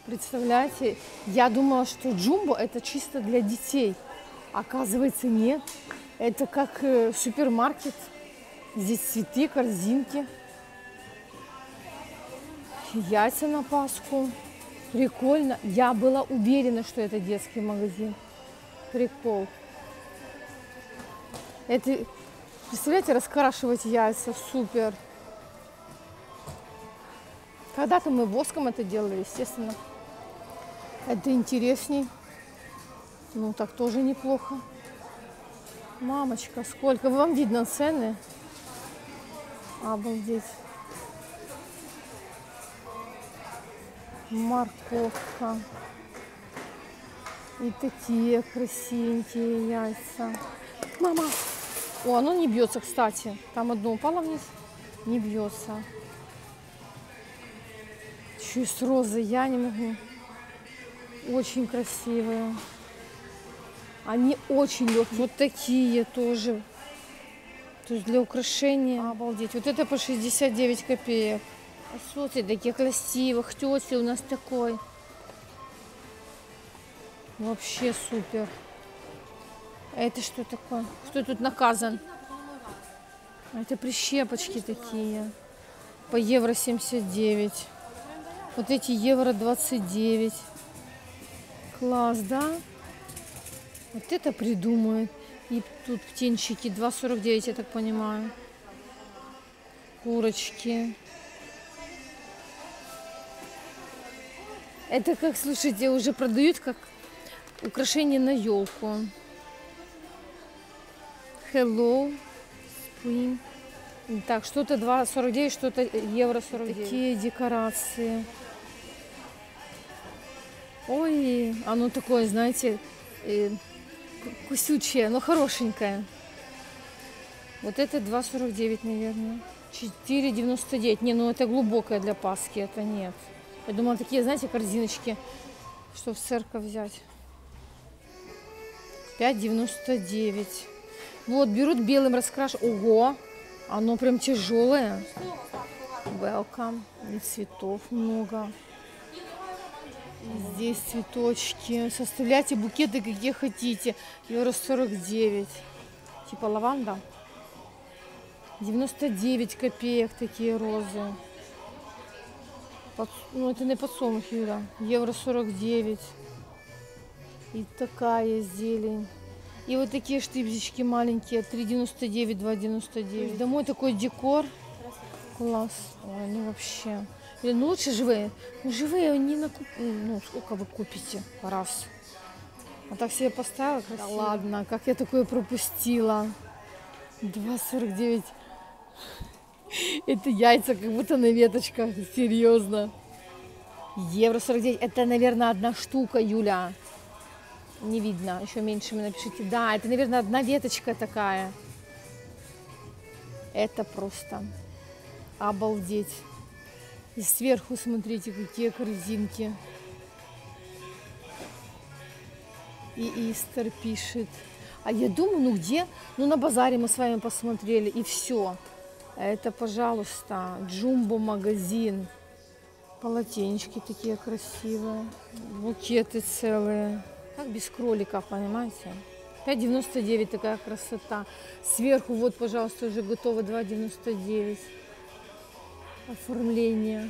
Представляете, я думала, что джумбо это чисто для детей. Оказывается, нет. Это как супермаркет. Здесь цветы, корзинки, яйца на Пасху. Прикольно. Я была уверена, что это детский магазин. Прикол. Это, представляете, раскрашивать яйца. Супер. Когда-то мы воском это делали, естественно. Это интересней. Ну, так тоже неплохо. Мамочка, сколько. Вам видно цены? Обалдеть. Морковка. И такие красивенькие яйца. Мама! О, оно не бьется, кстати. Там одно упало вниз. Не бьется. Еще и с розой я не могу. Очень красивые. Они очень легкие. Вот такие тоже. То есть для украшения. Обалдеть. Вот это по 69 копеек. А смотрите, такие красивых. Тети у нас такой. Вообще супер. Это что такое? Кто тут наказан? Это прищепочки такие. По евро 79. Вот эти евро 29. Класс, да? Вот это придумают. И тут птенчики 2,49, я так понимаю. Курочки. Это как, слушайте, уже продают как украшение на елку. Hello Spring. Так, что-то 2,49, что-то евро 49. Такие декорации. Ой, оно такое, знаете, кусючее, но хорошенькое. Вот это 2,49, наверное. 4,99. Не, ну это глубокое для Пасхи, это нет. Я думала, такие, знаете, корзиночки, что в церковь взять. 5,99. Вот, берут белым раскрашивают. Ого, оно прям тяжелое. Welcome. И цветов много. Здесь цветочки. Составляйте букеты, какие хотите. Евро 49. Типа лаванда. 99 копеек такие розы. Ну, это не подсолнухи, Юля. Евро 49. И такая зелень. И вот такие штыбзички маленькие. 3,99, 2,99. Домой такой декор. Класс. Ой, ну вообще. Или, ну лучше живые. Ну живые не накуп... Ну, сколько вы купите? Раз. А так себе поставила красиво. Да ладно, как я такое пропустила. 2,49. Это яйца, как будто на веточках. Серьезно. Евро 49. Это, наверное, одна штука, Юля. Не видно. Еще меньше напишите. Да, это, наверное, одна веточка такая. Это просто обалдеть. И сверху смотрите, какие корзинки. И Истер пишет. А я думаю, ну где? Ну на базаре мы с вами посмотрели, и все. Это, пожалуйста, Джумбо магазин. Полотенечки такие красивые. Букеты целые. Как без кроликов, понимаете? 5,99 такая красота. Сверху вот, пожалуйста, уже готово 2,99. Оформление.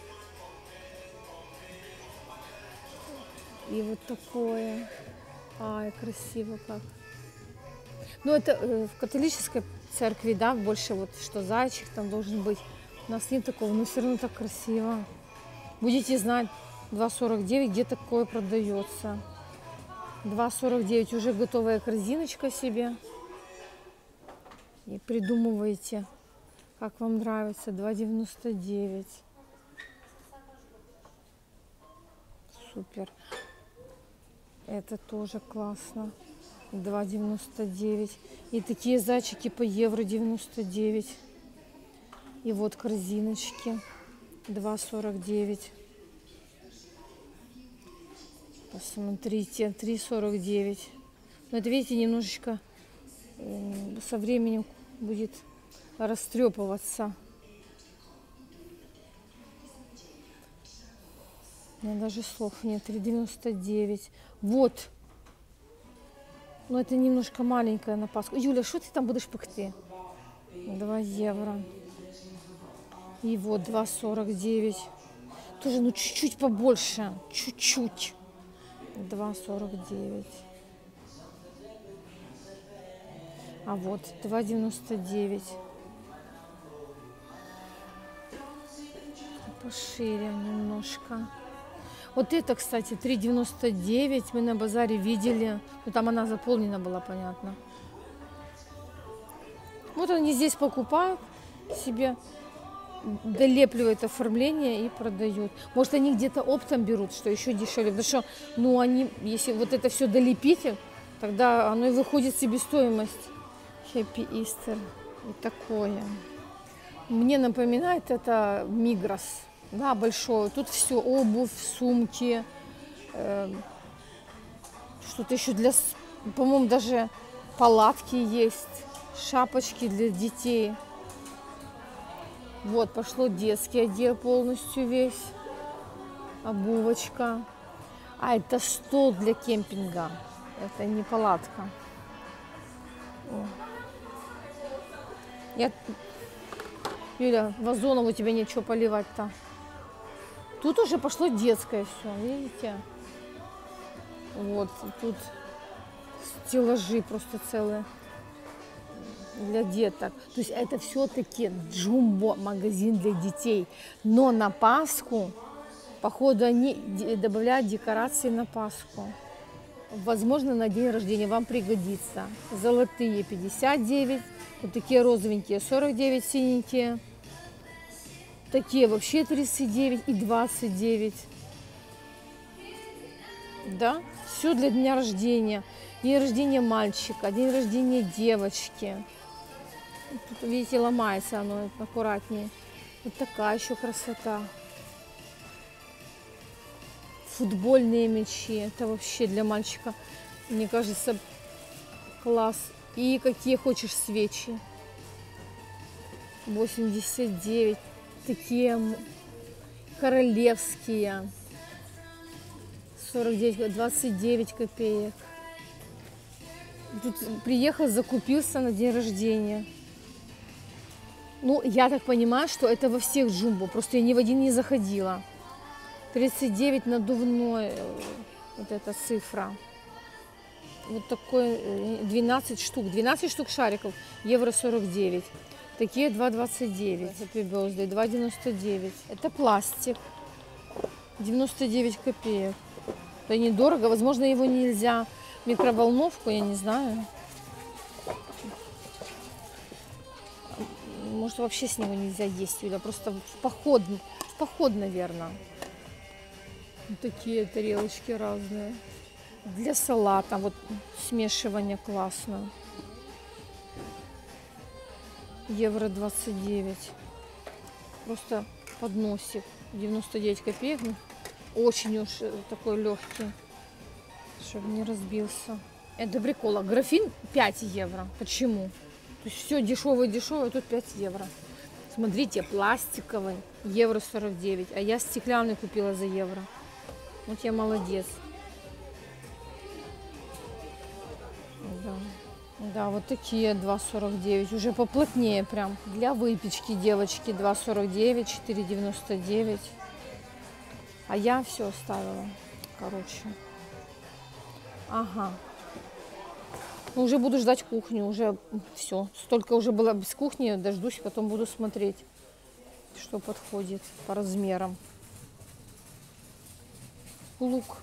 И вот такое. Ай, красиво как. Ну, это в католической церкви, да, больше вот, что зайчик там должен быть. У нас нет такого, но все равно так красиво. Будете знать, 2,49, где такое продается. 2,49, уже готовая корзиночка себе. И придумываете, как вам нравится. 2,99. Супер. Это тоже классно. 2,99. И такие зайчики по евро 99. И вот корзиночки. 2,49. Посмотрите, 3,49. Но это, видите, немножечко со временем будет растрепываться. У меня даже слов нет. 3,99. Вот. Но это немножко маленькая на Пасху. Юля, что ты там будешь пекти? 2 евро. И вот 2,49. Тоже, ну, чуть-чуть побольше. Чуть-чуть. 2,49. А вот 2,99. Пошире немножко. Вот это, кстати, 3,99 мы на базаре видели. Ну, там она заполнена была, понятно. Вот они здесь покупают себе, долепливают оформление и продают. Может, они где-то оптом берут, что еще дешевле. Потому что, ну, они, если вот это все долепите, тогда оно и выходит в себестоимость. Happy Easter. И такое. Мне напоминает это Мигрос. Да, большой. Тут все, обувь, сумки, что-то еще для, по-моему, даже палатки есть, шапочки для детей. Вот, пошло детский отдел полностью весь, обувочка. А, это стол для кемпинга, это не палатка. Юля, вазонов у тебя нечего поливать-то. Тут уже пошло детское все, видите? Вот, тут стеллажи просто целые для деток. То есть это все-таки джумбо-магазин для детей. Но на Пасху, походу, они добавляют декорации на Пасху. Возможно, на день рождения вам пригодится. Золотые 59, вот такие розовенькие 49, синенькие. Такие вообще 39 и 29. Да, все для дня рождения. День рождения мальчика, день рождения девочки. Тут, видите, ломается оно аккуратнее. Вот такая еще красота. Футбольные мячи. Это вообще для мальчика, мне кажется, класс. И какие хочешь свечи. 89. Такие королевские. 49, 29 копеек. Тут приехал, закупился на день рождения. Ну, я так понимаю, что это во всех джумбо. Просто я ни в один не заходила. 39 надувной, вот эта цифра. Вот такой 12 штук. 12 штук шариков, евро 49. Такие 2,29. Happy Birthday, 2,99. Это пластик. 99 копеек. Это недорого. Возможно, его нельзя в микроволновку, я не знаю. Может, вообще с него нельзя есть, Юля. Просто в поход, наверное. Вот такие тарелочки разные. Для салата. Вот смешивание классно. Евро 29. Просто подносик. 99 копеек. Очень уж такой легкий, чтобы не разбился. Это прикола. Графин 5 евро. Почему? То есть все дешевое, тут 5 евро. Смотрите, пластиковый, евро 49. А я стеклянный купила за евро. Вот я молодец. Да. Да, вот такие 2,49. Уже поплотнее прям. Для выпечки, девочки, 2,49, 4,99. А я все оставила. Короче. Ага. Ну, уже буду ждать кухню. Уже все. Столько уже было без кухни. Дождусь, потом буду смотреть, что подходит по размерам. Лук.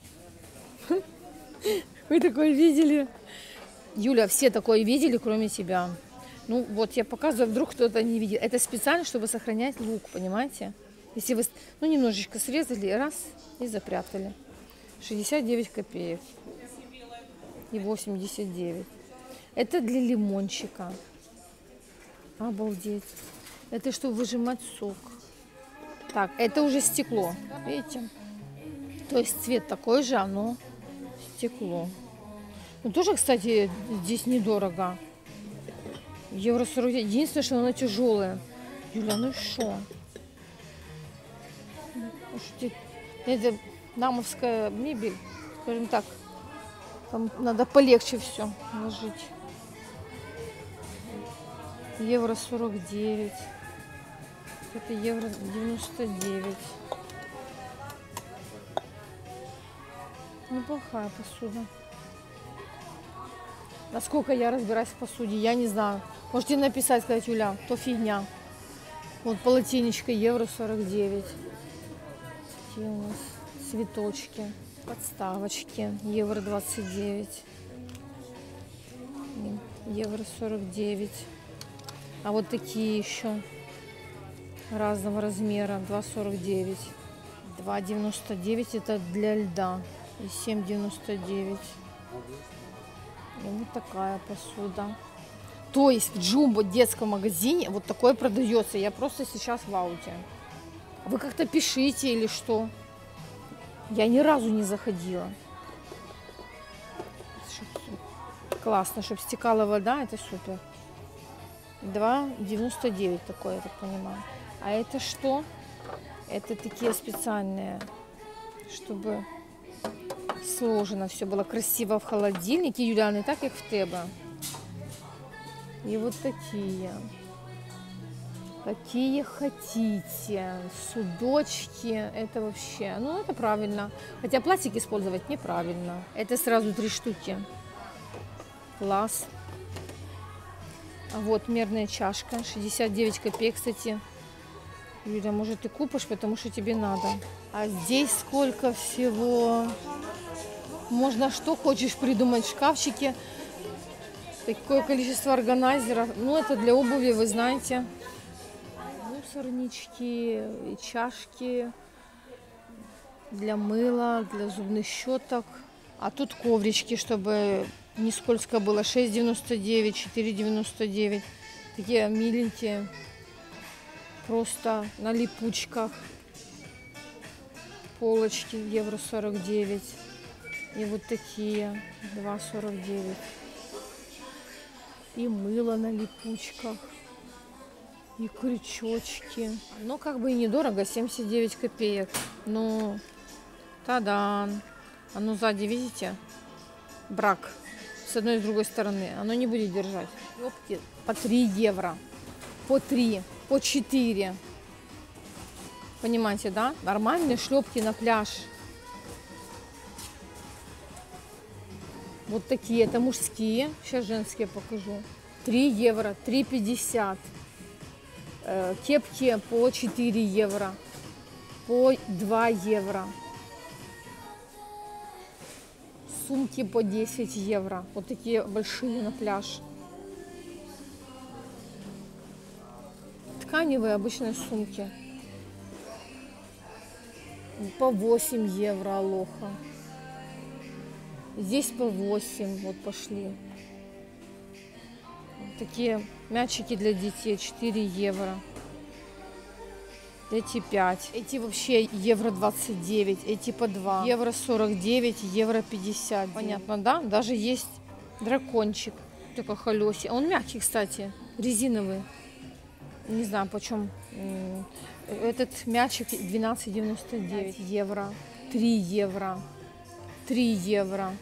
Вы такое видели? Юля, все такое видели, кроме тебя. Ну, вот я показываю, вдруг кто-то не видит. Это специально, чтобы сохранять лук, понимаете? Если вы, ну, немножечко срезали, раз, и запрятали. 69 копеек. И 89. Это для лимончика. Обалдеть. Это чтобы выжимать сок. Так, это уже стекло. Видите? То есть цвет такой же, оно стекло. Ну, тоже, кстати, здесь недорого. Евро 40. Единственное, что оно тяжелое. Юля, ну что? Это намовская мебель, скажем так. Там надо полегче все ложить. Евро 49. Это евро 99. Неплохая посуда. Насколько я разбираюсь в посуде, я не знаю. Можете написать, сказать, Юля, то фигня. Вот полотенечко евро 49. Такие у нас цветочки, подставочки евро 29. Евро 49. А вот такие еще разного размера 2,49. 2,99 это для льда. И 7,99. И вот такая посуда. То есть в Джумбо детском магазине вот такое продается. Я просто сейчас в ауте. Вы как-то пишите или что? Я ни разу не заходила. Классно, чтобы стекала вода, это супер. 2,99 такое, я так понимаю. А это что? Это такие специальные, чтобы сложено все было красиво в холодильнике. Юлианы, так как в Тебе. И вот такие. Какие хотите. Судочки. Это вообще, ну это правильно. Хотя пластик использовать неправильно. Это сразу 3 штуки. Класс. А вот мерная чашка. 69 копеек, кстати. Юля, может ты купишь, потому что тебе надо. А здесь сколько всего. Можно что хочешь придумать в шкафчике. Такое количество органайзеров. Ну, это для обуви, вы знаете. Мусорнички, и чашки для мыла, для зубных щеток. А тут коврички, чтобы не скользко было. 6,99, 4,99. Такие миленькие. Просто на липучках. Полочки евро 49. И вот такие 2,49. И мыло на липучках. И крючочки. Ну, как бы и недорого, 79 копеек. Ну, та-дан. Оно сзади, видите? Брак. С одной и с другой стороны. Оно не будет держать. Шлепки по 3 евро. По 3, по 4. Понимаете, да? Нормальные шлепки на пляж. Вот такие, это мужские. Сейчас женские покажу. 3 евро, 3,50. Кепки по 4 евро. По 2 евро. Сумки по 10 евро. Вот такие большие на пляж. Тканевые обычные сумки. По 8 евро алоха. Здесь по 8, вот пошли. Такие мячики для детей 4 евро. Эти 5. Эти вообще евро 29. Эти по 2. Евро 49, евро 50. Понятно, да? Даже есть дракончик. Такой холёсий. Он мягкий, кстати. Резиновый. Не знаю, почем. Этот мячик 12,99 евро. 3 евро. 3 евро.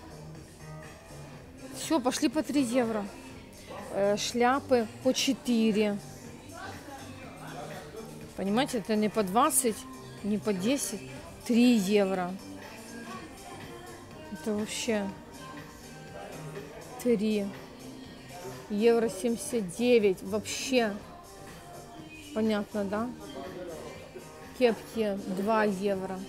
Все, пошли по 3 евро. Шляпы по 4. Понимаете, это не по 20, не по 10. 3 евро. Это вообще 3. Евро 79. Вообще. Понятно, да? Кепки 2 евро.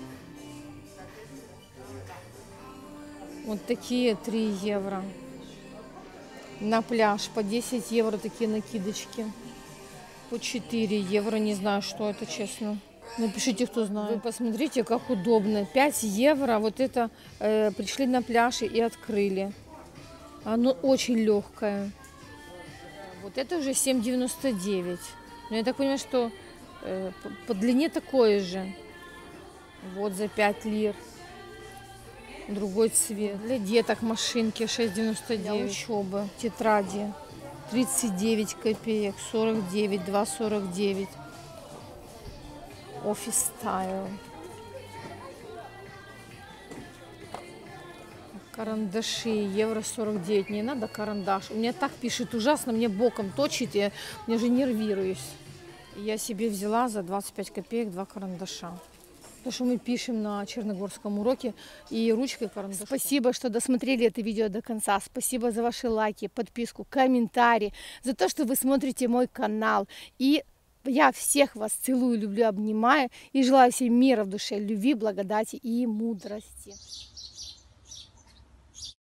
Вот такие 3 евро. На пляж по 10 евро такие накидочки. По 4 евро. Не знаю, что это, честно. Напишите, кто знает. Вы посмотрите, как удобно. 5 евро. Вот это пришли на пляж и открыли. Оно очень легкое. Вот это уже 7,99. Но я так понимаю, что по длине такое же. Вот за 5 лир. Другой цвет. Для деток машинки 6,99. Для учебы. Тетради 39 копеек. 49, 2,49. Офис стайл. Карандаши, евро 49. Не надо карандаш. У меня так пишет ужасно, мне боком точит, я уже нервируюсь. Я себе взяла за 25 копеек 2 карандаша. Потому что мы пишем на черногорском уроке и ручкой карандашом. Спасибо, что досмотрели это видео до конца. Спасибо за ваши лайки, подписку, комментарии, за то, что вы смотрите мой канал. И я всех вас целую, люблю, обнимаю и желаю всем мира в душе, любви, благодати и мудрости.